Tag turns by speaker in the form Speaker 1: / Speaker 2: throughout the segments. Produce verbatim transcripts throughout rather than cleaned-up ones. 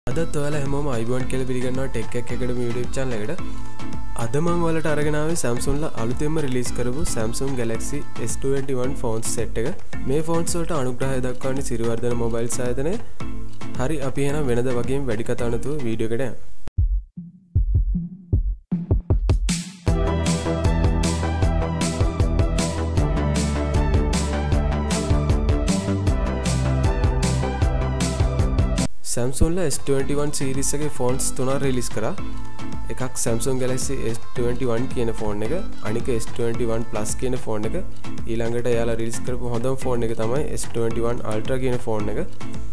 Speaker 1: අදත් ඔයාලා හැමෝම අයිබෝන් කියලා පිළිගන්නවා ටෙක් එකක් එකට YouTube channel එකට. අද මම ඔයාලට අරගෙන ආවේ Samsung ලා අලුතෙන්ම රිලීස් කරපු Samsung Galaxy S twenty-one phones set එක. මේ phones වලට අනුග්‍රහය දක්වන්නේ සිරිවර්ධන මොබයිල්ස් ආයතනය. හරි අපි එහෙනම් වෙනද වගේම වැඩි කතා නැතුව වීඩියෝ එකට යමු. Samsung ला S twenty-one series එකේ phones තුනක් රිලීස් කරා. එකක් Samsung Galaxy S twenty-one කියන ෆෝන් එක, අනික S twenty-one Plus කියන ෆෝන් එක. ඊළඟට එයාලා රිලීස් කරපු හොඳම ෆෝන් එක තමයි S twenty-one Ultra කියන ෆෝන් එක.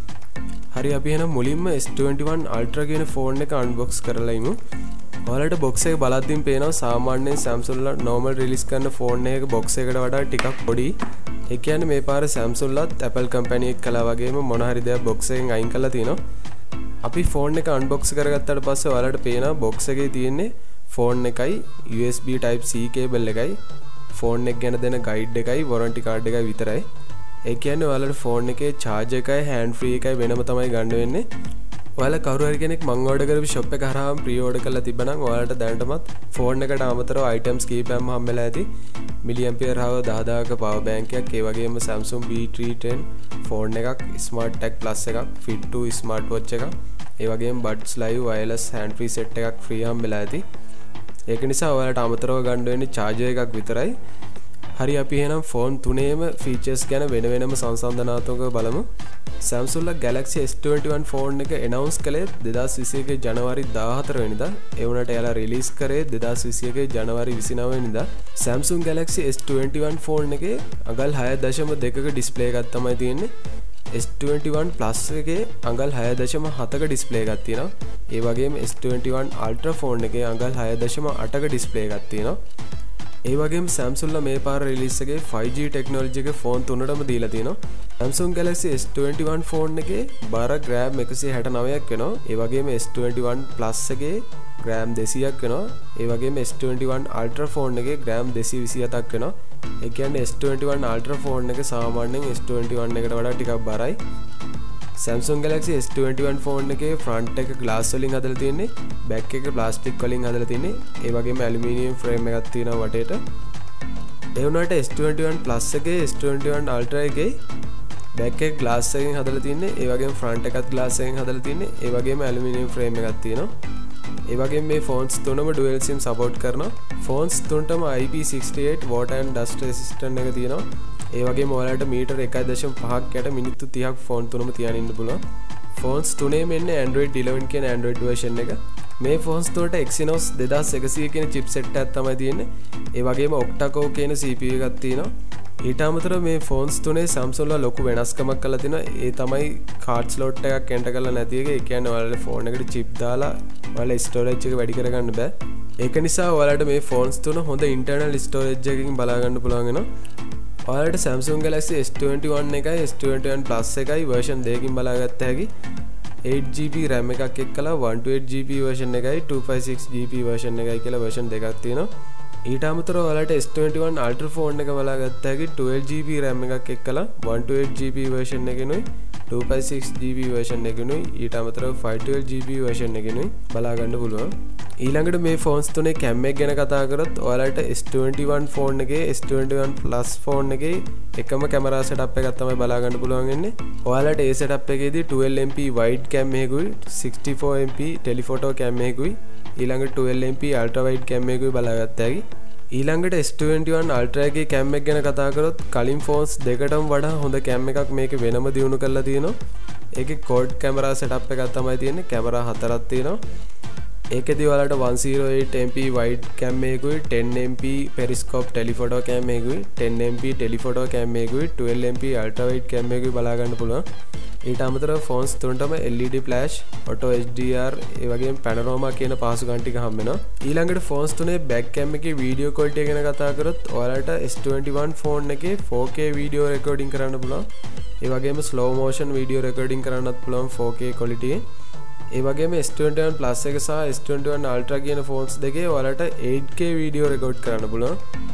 Speaker 1: හරි අපි එහෙනම් මුලින්ම S twenty-one Ultra කියන ෆෝන් එක අන්බොක්ස් කරලා ඉමු. ඔයාලට බොක්ස් එක බලද්දිම පේනවා සාමාන්‍යයෙන් Samsung ලා normal රිලීස් කරන ෆෝන් එකක බොක්ස් එකට වඩා ටිකක් පොඩි. ඒ කියන්නේ මේ පාර Samsung ලාත් Apple company එක කළා වගේම මොන හරි දෙයක් බොක්ස් එකෙන් අයින් කරලා තිනවා. අපි ෆෝන් එක අන්බොක්ස් කරගත්තාට පස්සේ ඔයාලට පේනවා බොක්ස් එකේ තියෙන්නේ ෆෝන් එකයි U S B type C cable එකයි ෆෝන් එක ගැන දෙන ගයිඩ් එකයි warranty card එකයි විතරයි. ඒ කියන්නේ ඔයාලට ෆෝන් එකේ charge එකයි hand free එකයි වෙනම තමයි ගන්න වෙන්නේ. ඔයාලා කවුරු හරි කෙනෙක් මං ඕඩර් කරපු shop එක හරහාම pre order කරලා තිබ්බනම් ඔයාලට දැනටමත් ෆෝන් එකට අමතරව items කීපයක්ම හම්බෙලා ඇති. milliampere hour දහදාක power bank එකක්, ඒ වගේම Samsung B three ten phone එකක්, Smart Tag Plus එකක්, Fit two smart watch එකක්, ඒ වගේම Buds Live wireless hand free set එකක් free හම්බෙලා ඇති. ඒක නිසා ඔයාලට අමතරව ගන්න වෙන්නේ charger එකක් විතරයි. හරි අපි එහෙනම් ෆෝන් තුනේම features ගැන වෙන වෙනම සංසන්දනාත්මකව බලමු. Samsung ලා Galaxy S twenty-one ෆෝන් එක announce කළේ දෙදාස් විසි එකේ ජනවාරි දාහතර වෙනිදා. ඒ වුණාට එයාලා රිලීස් කරේ දෙදාස් විසි එකේ ජනවාරි විසිනව වෙනිදා. Samsung Galaxy S twenty-one phone එකේ අඟල් හය දශම දෙකක ඩිස්ප්ලේ එකක් තමයි තියෙන්නේ. S twenty-one Plus එකේ අඟල් හය දශම හතක ඩිස්ප්ලේ එකක් තියෙනවා. ඒ වගේම S twenty-one Ultra ෆෝන් එකේ අඟල් හය දශම අටක ඩිස්ප්ලේ එකක් තියෙනවා. ඒ වගේම Samsung ලා මේ පාර රිලීස් එකේ five G ටෙක්නොලොජි එක ෆෝන් තුනටම දීලා තිනවා. Samsung Galaxy S twenty-one phone එකේ බර ග්‍රෑම් එකසිය හැටනවයක් වෙනවා. ඒ වගේම S twenty-one Plus එකේ ග්‍රෑම් දෙසීයක් වෙනවා. ඒ වගේම S twenty-one Ultra ෆෝන් එකේ ග්‍රෑම් දෙසීය විසි හතක් වෙනවා. ඒ කියන්නේ S twenty-one Ultra ෆෝන් එක සාමාන්‍යයෙන් S twenty-one එකට වඩා ටිකක් බරයි. Samsung Galaxy S twenty-one phone එකේ front එක glass වලින් හදලා තියෙන්නේ, back එක plastic වලින් හදලා තියෙන්නේ. ඒ වගේම aluminium frame එකක් තියෙනවා වටේට. ඒ වුණාට S twenty-one Plus එකේ S twenty-one Ultra එකේ back එක glass එකෙන් හදලා තියෙන්නේ, ඒ වගේම front එකත් glass එකෙන් හදලා තියෙන්නේ, ඒ වගේම aluminium frame එකක් තියෙනවා. ඒ වගේම මේ phones තුනම dual sim support කරනවා. phones තුනටම I P six eight water and dust resistant එක තියෙනවා. ඒ වගේම ඔයාලට මීටර් එකයි දශම පහක් යට මිනිත්තු තිහක් ෆෝන් තුනම තියාගෙන ඉන්න පුළුවන්. ෆෝන්ස් තුනේම එන්නේ Android eleven කියන Android version එක. මේ ෆෝන්ස් තුනට Exynos දෙදාස් එකසිය කියන chipset එකක් තමයි තියෙන්නේ. ඒ වගේම octa-core කියන C P U එකක් තියෙනවා. ඊට අමතරව මේ ෆෝන්ස් තුනේ Samsung ලා ලොකු වෙනස්කමක් කරලා තිනවා. ඒ තමයි card slot එකක් එන්ටර් කරලා නැති එක. ඒ කියන්නේ ඔයාලට ෆෝන් එකට chip දාලා ඔයාලා storage එක වැඩි කරගන්න බෑ. ඒක නිසා ඔයාලට මේ ෆෝන්ස් තුන හොඳ internal storage එකකින් බලා ගන්න පුළුවන් වෙනවා. ඔයාලට Samsung Galaxy S twenty-one එකයි S twenty-one Plus එකයි version දෙකකින් බලාගත්ත හැකි. eight G B RAM එකක් එක්කලා one twenty-eight G B version එකයි two fifty-six G B version එකයි කියලා version දෙකක් තියෙනවා. ඊට අමතරව ඔයාලට S twenty-one Ultra ෆෝන් එක බලාගත්ත හැකි twelve G B RAM එකක් එක්කලා one twenty-eight G B version එකෙනුයි two fifty-six G B version එකෙනුයි ඊට අමතරව five twelve G B version එකෙනුයි බලා ගන්න පුළුවන්. ඊළඟට මේ ෆෝන්ස් තුනේ කැම් එක ගැන කතා කරොත් ඔයාලට S twenty-one ෆෝන් එකේ S twenty-one Plus ෆෝන් එකේ එකම කැමරා සෙටප් එකක් තමයි බලා ගන්න පුළුවන් වෙන්නේ. ඔයාලට ඒ සෙටප් එකේදී twelve M P wide cam එකකුයි sixty-four M P telephoto cam එකකුයි ඊළඟට twelve M P ultra wide cam එකකුයි බලාගත්ත හැකි. ඊළඟට S twenty-one Ultra එකේ කැම් එක ගැන කතා කරොත් කලින් ෆෝන්ස් දෙකටම වඩා හොඳ කැම් එකක් මේකේ වෙනම දියුණු කරලා තියෙනවා. ඒකේ quad කැමරා සෙටප් එකක් තමයි තියෙන්නේ. කැමරා හතරක් තියෙනවා. ඒකෙදි ඔයාලට one oh eight M P wide cam එකකුයි ten M P periscope telephoto cam එකකුයි ten M P telephoto cam එකකුයි twelve M P ultra wide cam එකකුයි බලා ගන්න පුළුවන්. ඊට අමතරව ෆෝන්ස් තුනටම L E D flash, auto H D R, ඒ වගේම panorama කියන පහසුකම් ටික හම්බ වෙනවා. ඊළඟට ෆෝන්ස් තුනේ back cam එකේ video quality ගැන කතා කරොත් ඔයාලට S twenty-one ෆෝන් එකේ four K video recording කරන්න පුළුවන්. ඒ වගේම slow motion video recording කරන්නත් පුළුවන් four K quality එකේ. ඒ වගේම S twenty-one Plus එක සහ S twenty-one Ultra කියන ෆෝන්ස් දෙකේ ඔයාලට eight K video record කරන්න පුළුවන්.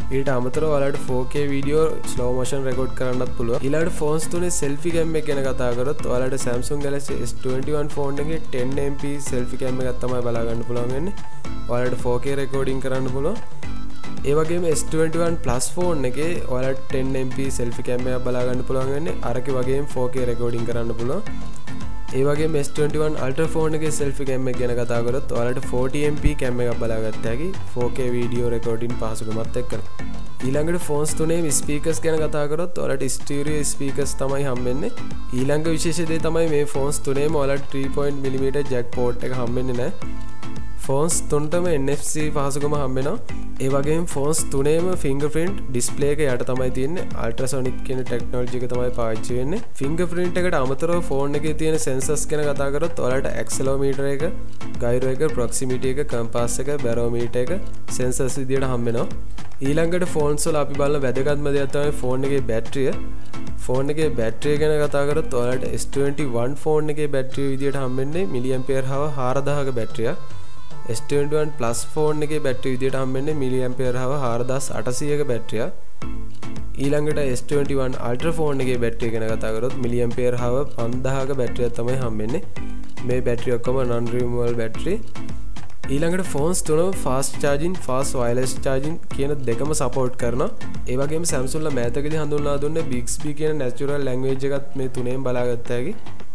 Speaker 1: ඊට අමතරව ඔයාලට four K video slow motion record කරන්නත් පුළුවන්. ඊළඟට phones තුනේ selfie cam එක ගැන කතා කරොත් ඔයාලට Samsung Galaxy S twenty-one phone එකේ ten M P selfie cam එකක් තමයි බලා ගන්න පුළුවන් වෙන්නේ. ඔයාලට four K recording කරන්න පුළුවන්. ඒ වගේම S twenty-one Plus phone එකේ ඔයාලට ten M P selfie cam එකක් බලා ගන්න පුළුවන් වෙන්නේ. අරකේ වගේම four K recording කරන්න පුළුවන්. ඒ වගේම S twenty-one Ultra phone එකේ selfie cam එක ගැන කතා කරොත් ඔයාලට forty M P cam එකක් බලා ගන්න හැකි four K video recording පහසුකමත් එක්ක. ඊළඟට phones තුනේම speakers ගැන කතා කරොත් ඔයාලට stereo speakers තමයි හම්බෙන්නේ. ඊළඟ විශේෂ දේ තමයි මේ phones තුනේම ඔයාලට three point millimeter jack port එක හම්බෙන්නේ නැහැ. phones තුනටම N F C පහසුකම හම්බෙනවා. ඒ වගේම phones තුනේම fingerprint display එක යට තමයි තියෙන්නේ. ultrasonic කියන technology එක තමයි පාවිච්චි වෙන්නේ. fingerprint එකට අමතරව phone එකේ තියෙන sensors ගැන කතා කරොත් ඔයාලට accelerometer එක, gyro එක, proximity එක, compass එක, barometer එක sensors විදියට හම්බෙනවා. ඊළඟට phones වල අපි බලන වැදගත්ම දෙයක් තමයි phone එකේ battery. phone එකේ battery ගැන කතා කරොත් ඔයාලට S twenty-one phone එකේ battery විදියට හම්බෙන්නේ milliampere hour four thousand ක battery එක. S twenty-one Plus phone එකේ battery විදියට හම්බෙන්නේ milliampere hour four thousand eight hundred ක battery එක. ඊළඟට S twenty-one Ultra phone එකේ battery ගැන කතා කරොත් milliampere hour five thousand ක battery එක තමයි හම්බෙන්නේ. මේ battery ඔක්කොම non removable battery. ඊළඟට phones තුනම fast charging, fast wireless charging කියන දෙකම support කරනවා. ඒ වගේම Samsung ලා මෑතකදී හඳුන්වා දුන්නේ Bixby කියන natural language එකත් මේ තුනෙන් බලාගත්ත හැකි.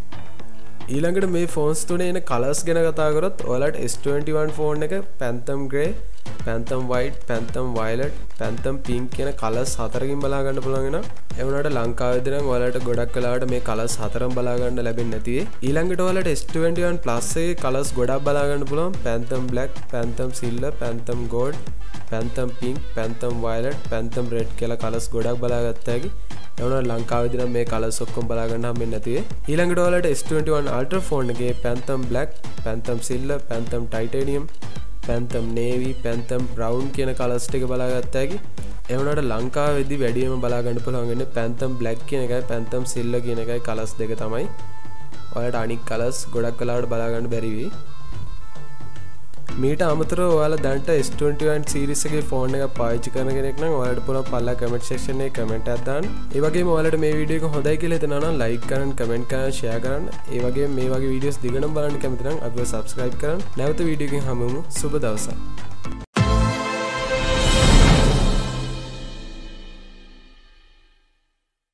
Speaker 1: ඊළඟට මේ phones තුනේ එන colors ගැන කතා කරොත් ඔයාලට S twenty-one phone එක Phantom Grey, Phantom White, Phantom Violet, Phantom Pink කියන colors හතරකින් බලා ගන්න පුළුවන් වෙනවා. ඒ වුණාට ලංකාවේදී නම් ඔයාලට ගොඩක් වෙලාවට මේ colors හතරම බලා ගන්න ලැබෙන්නේ නැති වෙයි. ඊළඟට ඔයාලට S twenty-one Plus එකේ colors ගොඩක් බලා ගන්න පුළුවන්. Phantom Black, Phantom Silver, Phantom Gold, Phantom Pink, Phantom Violet, Phantom Red කියලා colors ගොඩක් බලාගත්ත හැකි. ඒ වුණාට ලංකාවේදී නම් මේ colors ඔක්කොම බලා ගන්න හම්බෙන්නේ නැති වෙයි. ඊළඟට ඔයාලට S twenty-one Ultra phone එකේ Phantom Black, Phantom Silver, Phantom Titanium, Phantom Navy, Phantom Brown කියන colors ටික බලාගත්ත හැකි. ඒ වුණාට ලංකාවේදී වැඩිම බලා ගන්න පුළුවන් වෙන්නේ Phantom Black කියන එකයි Phantom Silver කියන එකයි colors දෙක තමයි. ඔයාලට අනික් colors ගොඩක් වෙලාවට බලා ගන්න බැරි වෙයි. මීට අමතරව ඔයාලා දැනට S twenty-one series එකේ phone එකක් පාවිච්චි කරන කෙනෙක් නම් ඔයාලට පුළුවන් පල්ලා comment section එකේ comment එකක් දාන්න. ඒ වගේම ඔයාලට මේ වීඩියෝ එක හොඳයි කියලා හිතනවා නම් like කරන්න, comment කරන්න, share කරන්න. ඒ වගේම මේ වගේ videos දිගටම බලන්න කැමති නම් අපිව subscribe කරන්න. නැවත වීඩියෝ එකකින් හමු වෙමු. සුබ දවසක්.